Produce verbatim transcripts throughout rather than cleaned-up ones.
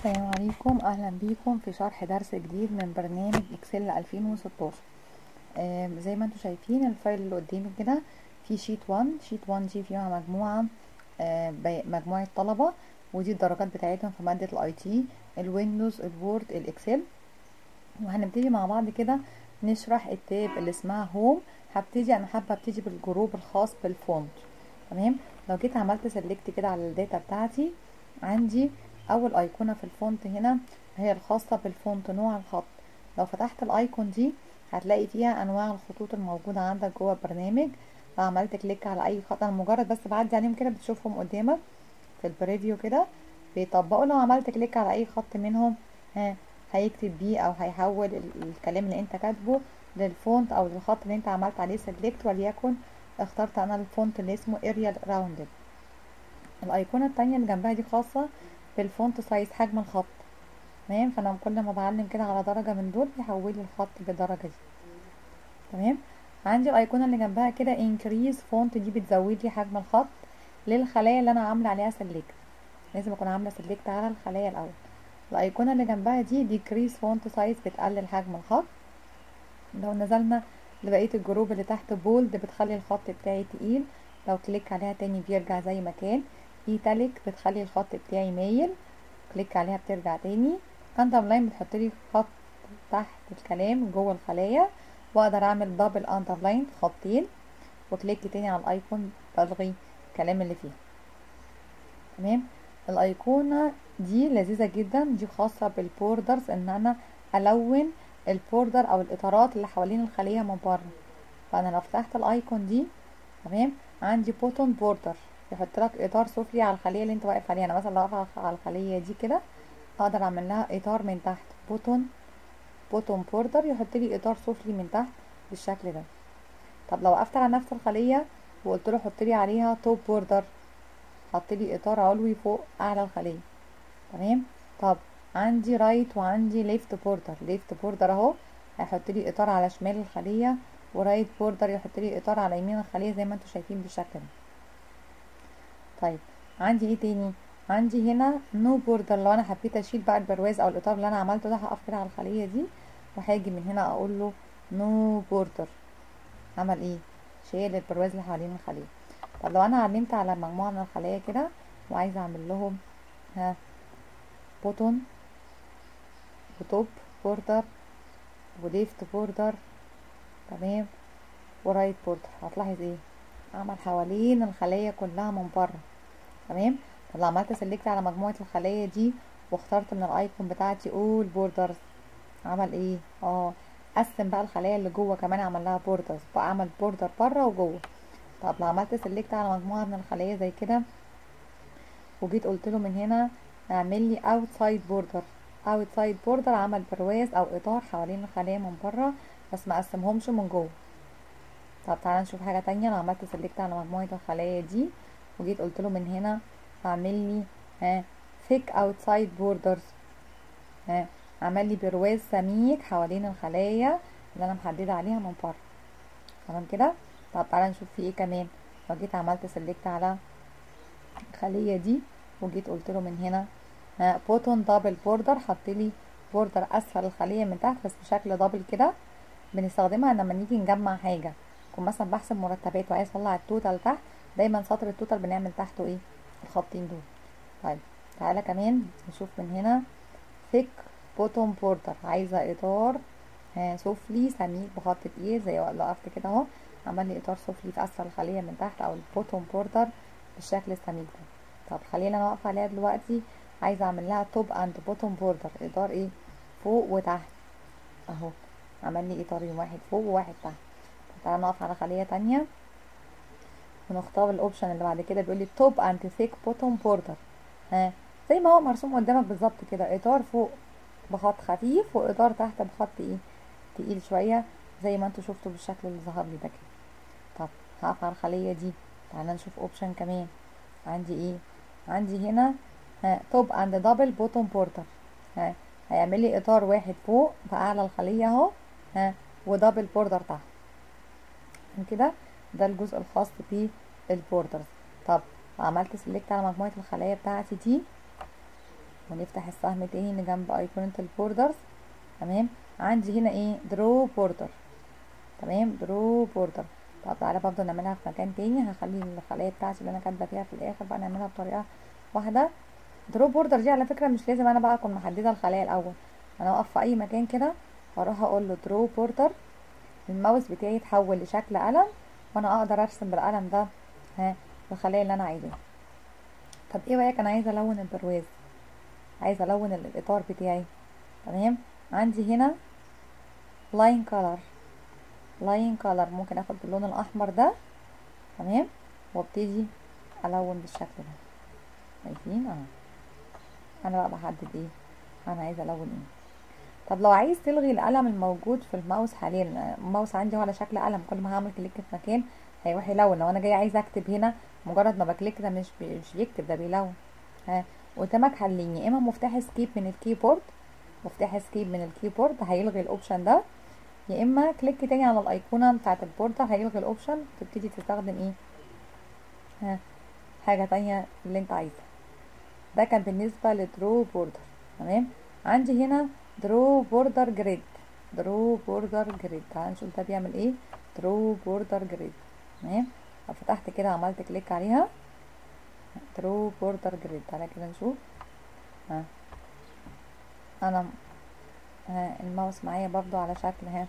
السلام عليكم، اهلا بيكم في شرح درس جديد من برنامج اكسل ألفين وستاشر. آه زي ما انتم شايفين الفايل اللي قدامي كده في شيت واحد. شيت واحد دي فيها مجموعه آه مجموعه طلبه، ودي الدرجات بتاعتهم في ماده الاي تي، الويندوز، الوورد، الاكسل. وهنبتدي مع بعض كده نشرح التاب اللي اسمها هوم. هبتدي انا حابه ابتدي بالجروب الخاص بالفونت. تمام. لو جيت عملت سيلكت كده على الداتا بتاعتي، عندي اول ايقونه في الفونت هنا هي الخاصه بالفونت، نوع الخط. لو فتحت الايكون دي هتلاقي فيها انواع الخطوط الموجوده عندك جوه البرنامج. لو عملت كليك على اي خط، انا مجرد بس بعدي عليهم كده بتشوفهم قدامك في البريفيو كده بيطبقوا. لو عملت كليك على اي خط منهم ها هيكتب بيه او هيحول الكلام اللي انت كاتبه للفونت او للخط اللي انت عملت عليه سيلكت. وليكن اخترت انا الفونت اللي اسمه اريال راوندد. الايقونه التانية اللي جنبها دي خاصه بالفونت سايز، حجم الخط. تمام. فانا كل ما بعلم كده على درجه من دول بيحول لي الخط بالدرجه دي. تمام. عندي الايقونه اللي جنبها كده انكريز فونت، دي بتزود لي حجم الخط للخلايا اللي انا عامله عليها سيلكت. لازم اكون عامله سيلكت على الخلايا الاول. الايقونه اللي جنبها دي ديكريز فونت سايز، بتقلل حجم الخط. لو نزلنا لبقيه الجروب اللي تحت بولد بتخلي الخط بتاعي تقيل، لو كليك عليها تاني بيرجع زي ما كان. ايتاليك بتخلي الخط بتاعي مايل، كليك عليها بترجع تاني. اندرلاين بتحط لي خط تحت الكلام جوه الخلايا، واقدر اعمل دبل اندرلاين خطين، وكليك تاني على الايكون بلغي الكلام اللي فيها. تمام. الايقونه دي لذيذه جدا، دي خاصه بالبوردرز، ان انا الون البوردر او الاطارات اللي حوالين الخليه من بره. فانا لو فتحت الايكون دي، تمام، عندي بوتون بوردر يحط لك اطار سفلي على الخليه اللي انت واقف عليها. انا مثلا لو واقفه على الخليه دي كده اقدر اعمل لها اطار من تحت، بوتون بوتون بوردر يحط لي اطار سفلي من تحت بالشكل ده. طب لو وقفت على نفس الخليه وقلت له حط لي عليها توب بوردر، حط لي اطار علوي فوق اعلى الخليه. تمام. طب عندي رايت وعندي ليفت بوردر. ليفت بوردر اهو هيحط لي اطار على شمال الخليه، ورايت بوردر يحط لي اطار على يمين الخليه زي ما انتم شايفين بالشكل ده. طيب عندي ايه تاني؟ عندي هنا نو بوردر. لو انا حبيت اشيل بقى البرواز او الاطار اللي انا عملته ده، هقف كده على الخليه دي وهاجي من هنا اقول له نو بوردر. عمل ايه؟ شيل البرواز اللي حوالين الخليه. طب لو انا علمت على مجموعه من الخلايا كده وعايزه اعمل لهم ها بوتون وتوب بوردر وليفت بوردر، تمام، ورايت بوردر، هتلاحظ ايه؟ عمل حوالين الخلية كلها من بره. تمام. طب لو عملت سيلكت على مجموعة الخلايا دي واخترت من الايكون بتاعتي اول بوردرز، عمل ايه؟ اه قسم بقى الخلايا اللي جوه كمان، عمل لها بوردرز بقى، عمل بوردر بره وجوه. طب لو عملت سيلكت على مجموعة من الخلايا زي كده وجيت قلت له من هنا اعمل لي اوتسايد بوردر، اوتسايد بوردر عمل برواز او اطار حوالين الخلية من بره بس ما قسمهمش من جوه. طب تعالى نشوف حاجة تانية. لو عملت سيلكت على مجموعة الخلايا دي وجيت قلت له من هنا اعمل لي ها thick outside borders، ها عمل لي برواز سميك حوالين الخلايا اللي انا محددة عليها من بره. تمام كده. طب تعالى نشوف في ايه كمان. لو جيت عملت سيلكت على الخلية دي وجيت قلت له من هنا ها بوتون دبل بوردر، حط لي بوردر اسفل الخلية من تحت بس بشكل دبل كده. بنستخدمها لما نيجي نجمع حاجة، كنت مثلا بحسب مرتبات وعايز اطلع التوتال تحت، دايما سطر التوتال بنعمل تحته ايه؟ الخطين دول. طيب تعالى كمان نشوف من هنا thick bottom border، عايزه اطار ها سفلي سميك بخط تقيل. زي لو وقفت كده اهو عمل لي اطار سفلي في اسفل الخليه من تحت او البوتوم بوردر بالشكل السميك ده. طب الخليه اللي انا واقفه عليها دلوقتي عايزه اعمل لها توب اند بوتوم بوردر، اطار ايه؟ فوق وتحت اهو، عمل لي اطارين، واحد فوق وواحد تحت. تعالى نقف على خليه تانية ونختار الاوبشن اللي بعد كده، بيقول لي توب اند ثيك بوتوم بوردر. ها زي ما هو مرسوم قدامك بالظبط كده، اطار فوق بخط خفيف واطار تحت بخط ايه؟ تقيل شويه زي ما انتوا شفتوا بالشكل اللي ظهر لي ده كده. طب هقف على الخليه دي، تعالى نشوف اوبشن كمان. عندي ايه؟ عندي هنا ها توب اند دبل بوتوم بوردر، ها هيعمل لي اطار واحد فوق باعلى الخليه اهو، ها ودبل بوردر تحت كده. ده الجزء الخاص بالبوردرز. طب عملت سيلكت على مجموعه الخلايا بتاعتي دي ونفتح السهم تاني اللي جنب ايقونة البوردرز. تمام، عندي هنا ايه درو بوردر. تمام، درو بوردر. طب تعالى برضه نعملها في مكان تاني، هخلي الخلايا بتاعتي اللي انا كاتبه فيها في الاخر بقى نعملها بطريقه واحده. درو بوردر دي على فكره مش لازم انا بقى اكون محدده الخلايا الاول، انا اقف في اي مكان كده واروح اقول له درو بوردر، الماوس بتاعي يتحول لشكل قلم وانا اقدر ارسم بالقلم ده ها الخلايا اللي انا عايزاها. طب ايه رايك انا عايزه الون البرواز، عايزه الون الاطار بتاعي. تمام، عندي هنا لاين كولر، لاين كولر ممكن اخد باللون الاحمر ده. تمام، وابتدي الون بالشكل ده. شايفين اهو، انا بقى بحدد ايه انا عايزه الون ايه. طب لو عايز تلغي القلم الموجود في الماوس حاليا، الماوس عندي هو على شكل قلم، كل ما هعمل كليك في مكان هيروح يلون. لو انا جاي عايزه اكتب هنا مجرد ما بكليك ده مش بي... مش بيكتب، ده بيلون. ها، قدامك حلين، يا اما مفتاح اسكيب من الكيبورد، مفتاح اسكيب من الكيبورد هيلغي الاوبشن ده، يا اما كليك تاني على الايقونه بتاعه البوردر هيلغي الاوبشن، تبتدي تستخدم ايه ها حاجه تانية اللي انت عايزها. ده كان بالنسبه لدرو بوردر. تمام، عندي هنا درو بوردر جريد، درو بوردر جريد. تعالى نشوف ده بيعمل ايه. درو بوردر جريد. تمام، لو فتحت كده عملت كليك عليها درو بوردر جريد، تعالى كده نشوف. ها انا ها الماوس معايا برضو على شكل ها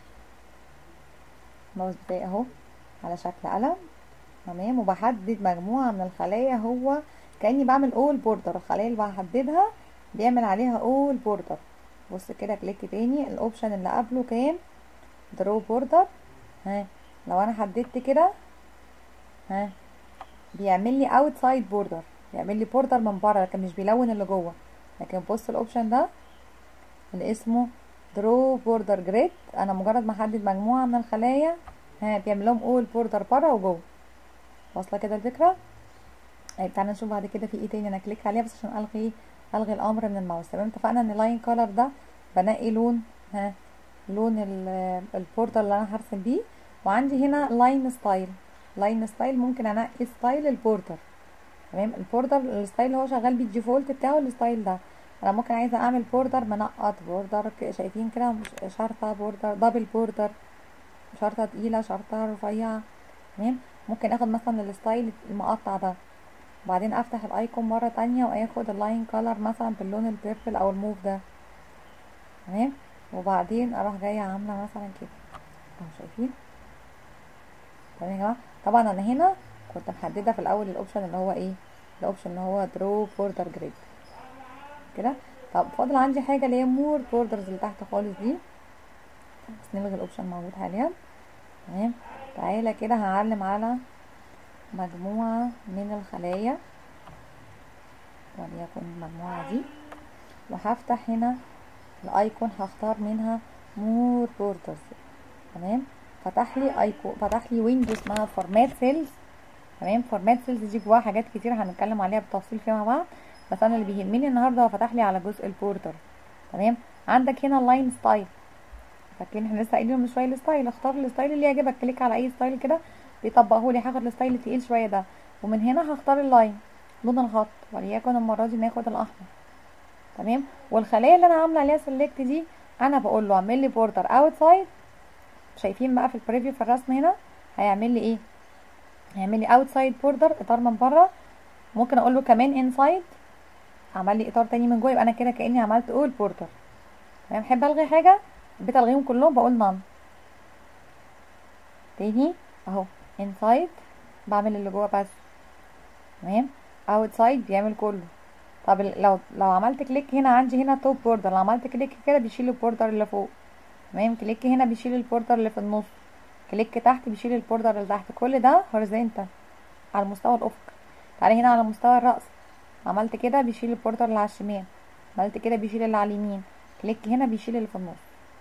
الماوس بتاعي اهو على شكل قلم. تمام، وبحدد مجموعه من الخلايا، هو كاني بعمل اول بوردر، الخلايا اللي بحددها بيعمل عليها اول بوردر. بص كده كليك تاني، الاوبشن اللي قبله كان درو بوردر. ها لو انا حددت كده ها بيعمل لي اوتسايد بوردر، بيعمل لي بوردر من بره لكن مش بيلون اللي جوه. لكن بص الاوبشن ده اللي اسمه درو بوردر جريد، انا مجرد ما احدد مجموعه من الخلايا ها بيعمل لهم اول بوردر بره وجوه. واصله كده الفكره. طيب تعالى نشوف بعد كده في ايه تاني. انا كليك عليها بس عشان الغي الغي الامر من الماوس. تمام، اتفقنا ان لاين كولر ده بنقي لون ها لون البوردر اللي انا هرسم بيه. وعندي هنا لاين ستايل، لاين ستايل ممكن انقي ستايل البوردر. تمام، البوردر الستايل اللي هو شغال بيه الديفولت بتاعه الستايل ده. انا ممكن عايزه اعمل بوردر منقط، بوردر شايفين كده شرطه بوردر، دبل بوردر، شرطه تقيله، شرطه رفيعه. تمام، ممكن اخد مثلا الستايل المقطع ده، وبعدين افتح الايكون مره تانية واخد اللاين كولر مثلا باللون البيربل او الموف ده. تمام، وبعدين اروح جايه عامله مثلا كده اهو، شايفين. تمام يا جماعه، طبعا انا هنا كنت محدده في الاول الاوبشن اللي هو ايه الاوبشن اللي هو درو بوردر جريد كده. طب فاضل عندي حاجه اللي هي مور بوردرز اللي تحت خالص دي، بس نلغي الاوبشن موجود حاليا. تمام، تعالى كده هعلم على مجموعه من الخلايا وليكن المجموعه دي، وهفتح هنا الايكون هختار منها مور بوردرز. تمام، فتح لي ايكون فتح لي ويندو اسمها فورمات سيلز. تمام، فورمات سيلز دي جواها حاجات كتير هنتكلم عليها بالتفصيل فيها مع بعض، بس انا اللي بيهمني النهارده هو فتح لي على جزء البوردر. تمام، عندك هنا اللاين ستايل، فاكرين احنا لسه قايلين من شويه الستايل، اختار الستايل اللي يعجبك، كليك على اي ستايل كده بيطبقه لي. هاخد الستايل التقيل شويه ده، ومن هنا هختار اللاين لون الخط، وليكن المره دي ناخد الاحمر. تمام، والخليه اللي انا عامله عليها سيلكت دي انا بقول له اعمل لي بوردر اوتسايد. شايفين بقى في البريفيو في الرسم هنا هيعمل لي ايه هيعمل لي اوتسايد بوردر، اطار من بره. ممكن اقول له كمان انسايد، عمل لي اطار تاني من جوه، يبقى انا كده كاني عملت اول بوردر. تمام، بحب الغي حاجه حبيت الغيهم كلهم بقول نان. تاني اهو انسايد بعمل اللي جوه بس. تمام، اوتسايد بيعمل كله. طب لو لو عملت كليك هنا عندي هنا توب بوردر، لو عملت كليك كده بيشيل البوردر اللي فوق. تمام، كليك هنا بيشيل البوردر اللي في النص، كليك تحت بيشيل البوردر اللي تحت. كل ده هوريزونتال على المستوى الافقي. تعالي هنا على مستوى الراس، عملت كده بيشيل البوردر اللي على الشمال، عملت كده بيشيل اللي على اليمين، كليك هنا بيشيل اللي في النص.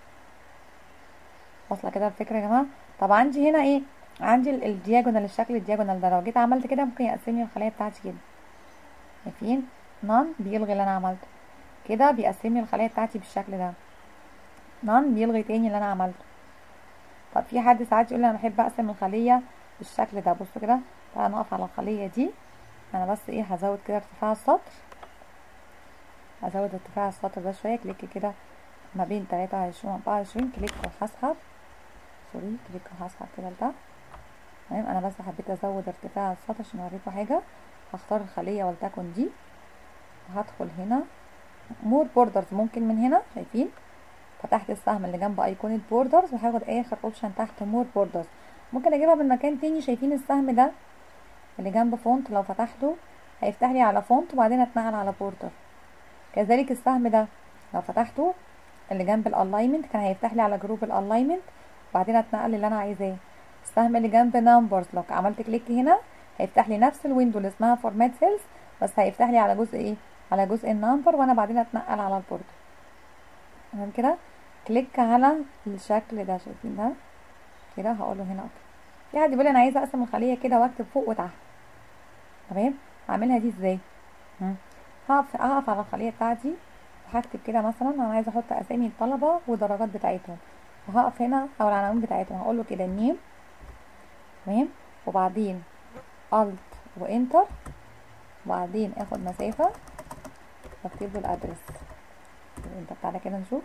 واصله كده الفكره يا جماعه. طب عندي هنا ايه عندي الدياجونال، الشكل الدياجونال ده لو جيت عملت كده ممكن يقسم لي الخلايا بتاعتي كده. شايفين نان بيلغي اللي انا عملته كده، بيقسم لي الخلايا بتاعتي بالشكل ده. نان بيلغي تاني اللي انا عملته. طب في حد ساعات يقول لي انا بحب اقسم الخليه بالشكل ده. بصوا كده، تعالى نقف على الخليه دي، انا بس ايه هزود كده ارتفاع السطر ازود ارتفاع السطر ده شويه، كليك كده ما بين تلاتة وعشرين واربعة وعشرين، كليك وهسحب سوري كليك وهسحب كده لتحت. تمام. انا بس حبيت ازود ارتفاع السطر عشان اوريكم حاجه. هختار الخليه ولتكن دي، هدخل هنا مور بوردرز، ممكن من هنا شايفين فتحت السهم اللي جنب ايقونه بوردرز، وهاخد اخر اوبشن تحت مور بوردرز. ممكن اجيبها من مكان تاني، شايفين السهم ده اللي جنب فونت، لو فتحته هيفتح لي على فونت وبعدين اتنقل على بوردر. كذلك السهم ده لو فتحته اللي جنب الالاينمنت كان هيفتح لي على جروب الالاينمنت وبعدين اتنقل اللي انا عايزاه. السهم اللي جنب نمبرز لو عملت كليك هنا هيفتح لي نفس الويندو اللي اسمها فورمات سيلز، بس هيفتح لي على جزء ايه، على جزء النمبر، وانا بعدين اتنقل على البوردر. تمام كده. كليك على الشكل ده، شايفين ده كده، هقول له هنا اوكي. في حد بيقول انا عايزه اقسم الخليه كده واكتب فوق وتحت. تمام. هعملها دي ازاي؟ هقف هقف على الخليه بتاعتي وهكتب كده مثلا انا عايزه احط اسامي الطلبه والدرجات بتاعتهم، وهقف هنا او العناوين بتاعتهم، هقول له كده النيم. تمام. وبعدين الت وانتر، وبعدين اخد مسافه واكتب له الادرس. انت تعالى كده نشوف،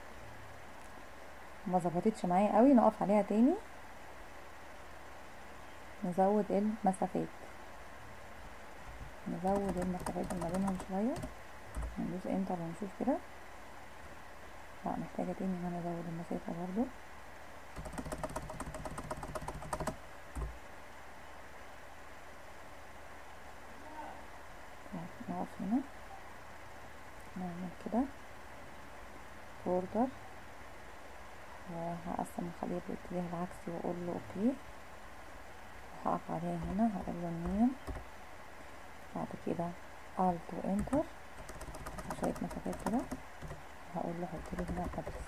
ما ظبطتش معايا قوي، نقف عليها تاني نزود المسافات، نزود المسافات اللي ما بينهم شويه، ندوس انتر ونشوف كده. لا محتاجه تاني ان انا ازود المسافه برضو. نقف هنا نعمل كده بوردر، وهقسم الخليه بالاتجاه العكسي واقول له اوكي، وهقف عليها هنا هقول له نيم، بعد كده الت وانتر شويه مسافات كده، هقول له حط لي هنا الادرس.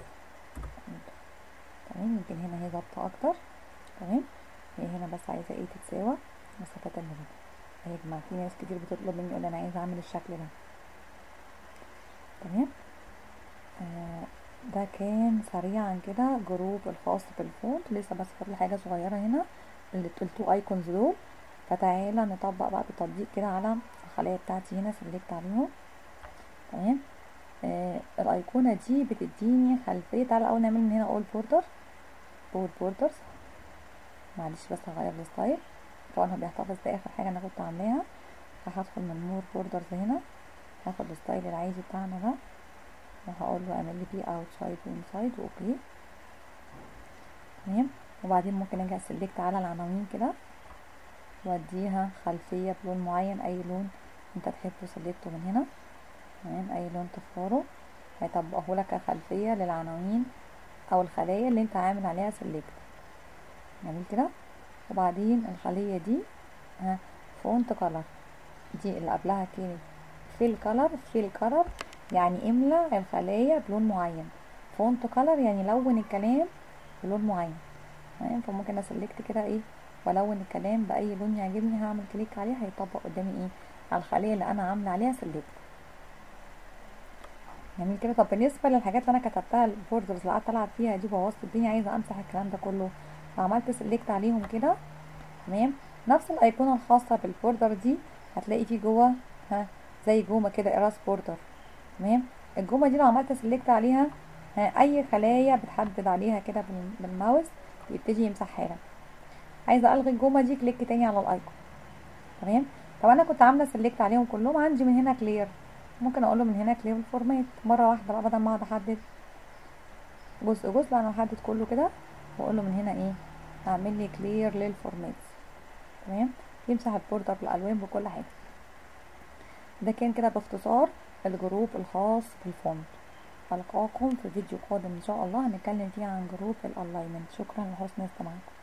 تمام. يمكن هنا هي ظابطه اكتر. تمام. هي هنا بس عايزه ايه، تتساوى مسافات اللي هنا. يا جماعه في ناس كتير بتطلب مني يقول انا عايزه اعمل الشكل ده. تمام. آه ده كان سريعا كده جروب الخاص بالفونت. لسه بس فاضل حاجه صغيره هنا، التو ايكونز دول، فتعالى نطبق بقى بتطبيق كده على الخلايا بتاعتي هنا، سلكت عليهم. تمام. آه الايقونه دي بتديني خلفيه. تعالى الاول نعمل من هنا اول بوردر، اول بوردرز، معلش بس هغير الستايل، طبعا هو بيحتفظ باخر حاجه انا كنت عاملاها. فهدخل من مور بوردرز هنا، هاخد الستايل العادي بتاعنا ده، وهقول له اعمل لي بيه اوتسايد وانسايد واوكي. تمام. وبعدين ممكن اجي اسلكت على العناوين كده واديها خلفيه بلون معين، اي لون انت تحب تسلكته من هنا. تمام. اي لون تختاره هيطبقه لك كخلفيه للعناوين او الخلايا اللي انت عامل عليها سلكت. جميل كده. وبعدين الخليه دي ها فونت كلر، دي اللي قبلها كانت فيل كلر. فيل كلر يعني املى الخلايا بلون معين، فونت كلر يعني لون الكلام بلون معين. تمام. فممكن اسلكت كده ايه والون الكلام باي لون يعجبني، هعمل كليك عليه هيطبق قدامي ايه على الخليه اللي انا عامله عليها سلكت. جميل كده. طب بالنسبه للحاجات اللي انا كتبتها البوردرز اللي قعدت العب فيها دي، بوظت الدنيا، عايزه امسح الكلام ده كله، فعملت سلكت عليهم كده. تمام. نفس الايقونه الخاصه بالبوردر دي هتلاقي فيه جوه ها زي جومه كده اراس بوردر. تمام. الجومه دي لو عملت سلكت عليها ها اي خلايا بتحدد عليها كده بالماوس يبتدي يمسحها لك. عايزه الغي الجومه دي، كليك تاني على الايقون. تمام. طب انا كنت عامله سلكت عليهم كلهم، عندي من هنا كلير، ممكن اقول له من هنا كلير الفورمات مره واحده بقى بدل ما اقعد احدد جزء جزء. انا هحدد كله كده واقول له من هنا ايه، هعمل لي كلير للفورمات. تمام. يمسح البوردر بالالوان بكل حاجه. ده كان كده باختصار الجروب الخاص بالفونت. القاكم في فيديو قادم ان شاء الله هنتكلم فيه عن جروب الالاينمنت. شكرا لحسن استماعكم.